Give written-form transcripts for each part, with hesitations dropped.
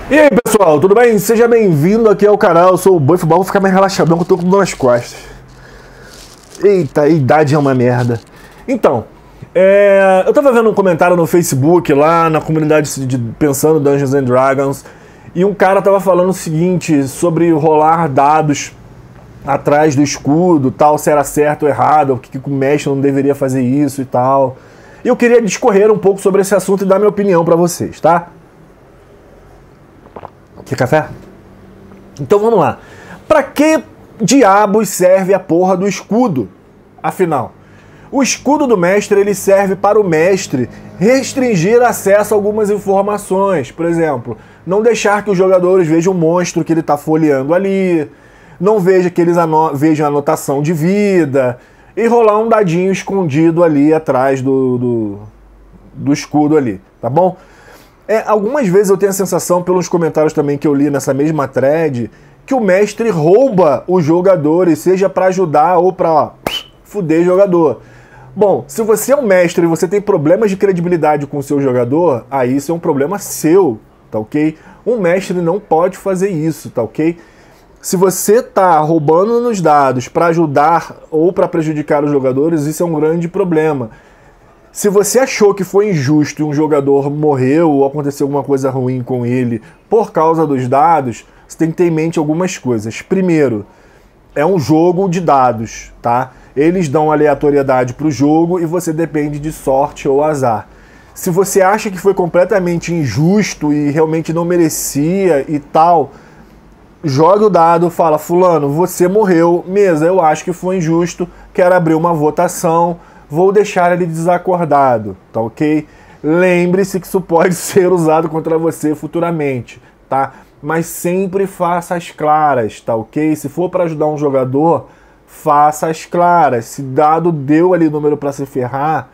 E aí pessoal, tudo bem? Seja bem-vindo aqui ao canal, eu sou o Buff, vou ficar mais relaxadão que eu tô com dor nas costas. Eita, a idade é uma merda. Então, eu tava vendo um comentário no Facebook lá na comunidade de Pensando Dungeons and Dragons e um cara tava falando o seguinte sobre rolar dados atrás do escudo, tal, se era certo ou errado, o que o mestre não deveria fazer isso e tal. E eu queria discorrer um pouco sobre esse assunto e dar minha opinião pra vocês, tá? Quer café? Então vamos lá. Pra que diabos serve a porra do escudo? Afinal, o escudo do mestre ele serve para o mestre restringir acesso a algumas informações. Por exemplo, não deixar que os jogadores vejam o monstro que ele está folheando ali, não veja que eles vejam a anotação de vida e rolar um dadinho escondido ali atrás do escudo ali, tá bom? Algumas vezes eu tenho a sensação, pelos comentários também que eu li nessa mesma thread, que o mestre rouba os jogadores, seja para ajudar ou para fuder jogador. Bom, se você é um mestre e você tem problemas de credibilidade com o seu jogador, aí isso é um problema seu, tá ok? Um mestre não pode fazer isso, tá ok? Se você tá roubando nos dados para ajudar ou para prejudicar os jogadores, isso é um grande problema. Se você achou que foi injusto e um jogador morreu ou aconteceu alguma coisa ruim com ele por causa dos dados, você tem que ter em mente algumas coisas. Primeiro, é um jogo de dados, tá? Eles dão aleatoriedade pro jogo e você depende de sorte ou azar. Se você acha que foi completamente injusto e realmente não merecia e tal, joga o dado, fala, fulano, você morreu, mesa, eu acho que foi injusto, quero abrir uma votação, vou deixar ele desacordado, tá ok? Lembre-se que isso pode ser usado contra você futuramente, tá? Mas sempre faça as claras, tá ok? Se for para ajudar um jogador, faça as claras. Se dado deu ali número para se ferrar,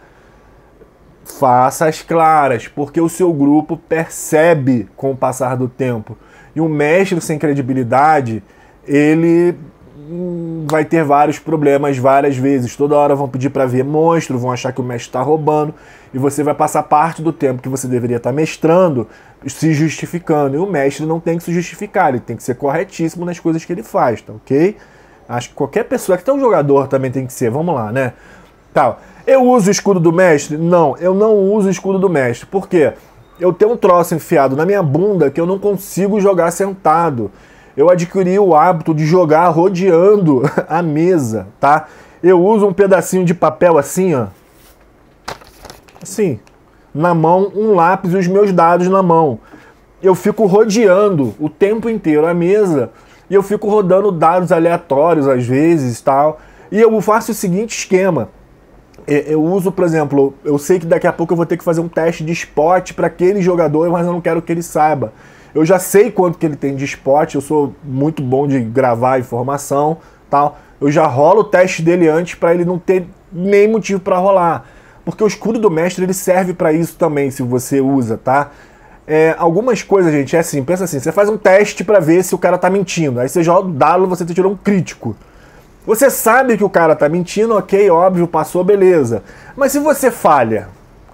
faça as claras, porque o seu grupo percebe com o passar do tempo. E um mestre sem credibilidade, ele vai ter vários problemas várias vezes. Toda hora vão pedir para ver monstro, vão achar que o mestre está roubando, e você vai passar parte do tempo que você deveria estar mestrando se justificando. E o mestre não tem que se justificar, ele tem que ser corretíssimo nas coisas que ele faz, tá ok? Acho que qualquer pessoa, que até um jogador também tem que ser, vamos lá, né? Tá. Eu uso o escudo do mestre? Não, eu não uso o escudo do mestre. Por quê? Eu tenho um troço enfiado na minha bunda que eu não consigo jogar sentado. Eu adquiri o hábito de jogar rodeando a mesa, tá? Eu uso um pedacinho de papel assim, ó. Assim, na mão, um lápis e os meus dados na mão. Eu fico rodeando o tempo inteiro a mesa e eu fico rodando dados aleatórios às vezes, tal. E eu faço o seguinte esquema. Eu uso, por exemplo, eu sei que daqui a pouco eu vou ter que fazer um teste de spot para aquele jogador, mas eu não quero que ele saiba. Eu já sei quanto que ele tem de spot, eu sou muito bom de gravar informação, tal. Eu já rolo o teste dele antes para ele não ter nem motivo para rolar. Porque o escudo do mestre ele serve para isso também, se você usa, tá? Algumas coisas, gente, é assim, pensa assim, você faz um teste para ver se o cara tá mentindo. Aí você joga o dado, você tirou um crítico. Você sabe que o cara tá mentindo, ok, óbvio, passou, beleza. Mas se você falha,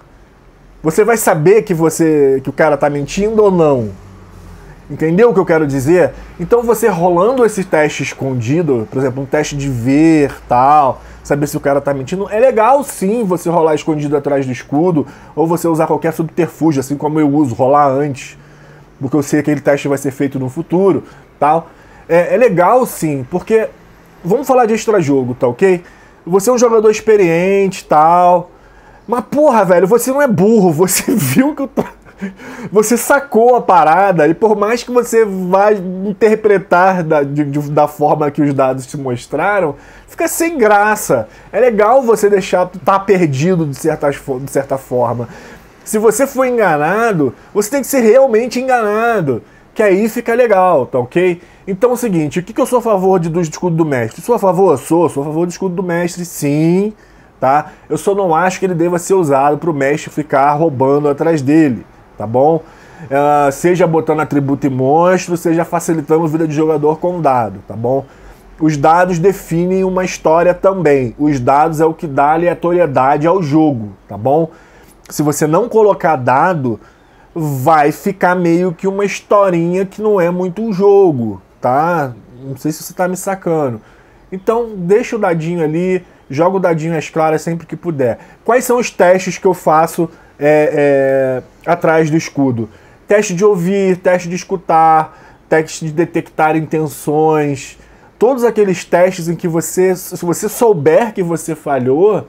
você vai saber que o cara tá mentindo ou não? Entendeu o que eu quero dizer? Então você rolando esse teste escondido, por exemplo, um teste de ver, tal, saber se o cara tá mentindo, é legal sim você rolar escondido atrás do escudo, ou você usar qualquer subterfúgio, assim como eu uso, rolar antes, porque eu sei que aquele teste vai ser feito no futuro, tal. É legal sim, porque, vamos falar de extra-jogo, tá ok? Você é um jogador experiente, tal, mas porra, velho, você não é burro, você viu que eu tô... Você sacou a parada e por mais que você vá interpretar da forma que os dados te mostraram, fica sem graça. É legal você deixar estar perdido de certa forma. Se você for enganado, você tem que ser realmente enganado, que aí fica legal, tá ok? Então é o seguinte, o que eu sou a favor do escudo do mestre? Sou a favor? Sou a favor do escudo do mestre, sim, tá? Eu só não acho que ele deva ser usado para o mestre ficar roubando atrás dele. Tá bom? Seja botando atributo e monstro, seja facilitando a vida de jogador com dado, tá bom? Os dados definem uma história também. Os dados é o que dá aleatoriedade ao jogo, tá bom? Se você não colocar dado, vai ficar meio que uma historinha que não é muito um jogo, tá? Não sei se você tá me sacando. Então, deixa o dadinho ali, joga o dadinho às claras sempre que puder. Quais são os testes que eu faço atrás do escudo? Teste de ouvir, teste de escutar, teste de detectar intenções. Todos aqueles testes em que você, se você souber que você falhou,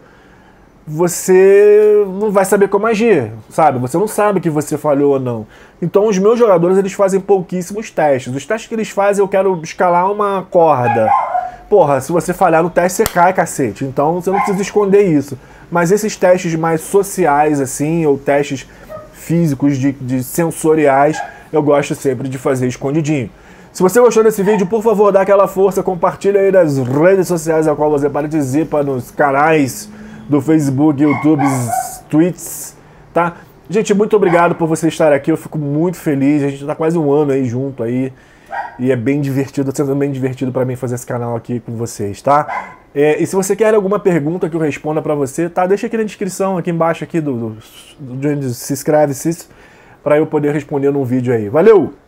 você não vai saber como agir, sabe? Você não sabe que você falhou ou não. Então os meus jogadores, eles fazem pouquíssimos testes. Os testes que eles fazem, eu quero escalar uma corda. Porra, se você falhar no teste, você cai, cacete. Então você não precisa esconder isso. Mas esses testes mais sociais, assim, ou testes físicos, de sensoriais, eu gosto sempre de fazer escondidinho. Se você gostou desse vídeo, por favor, dá aquela força, compartilha aí nas redes sociais a qual você participa, nos canais do Facebook, YouTube, tweets, tá? Gente, muito obrigado por você estar aqui, eu fico muito feliz, a gente tá quase um ano aí junto aí, e é bem divertido, tá sendo bem divertido pra mim fazer esse canal aqui com vocês, tá? E se você quer alguma pergunta que eu responda pra você, tá? Deixa aqui na descrição, aqui embaixo, aqui de onde se inscreve, pra eu poder responder num vídeo aí. Valeu!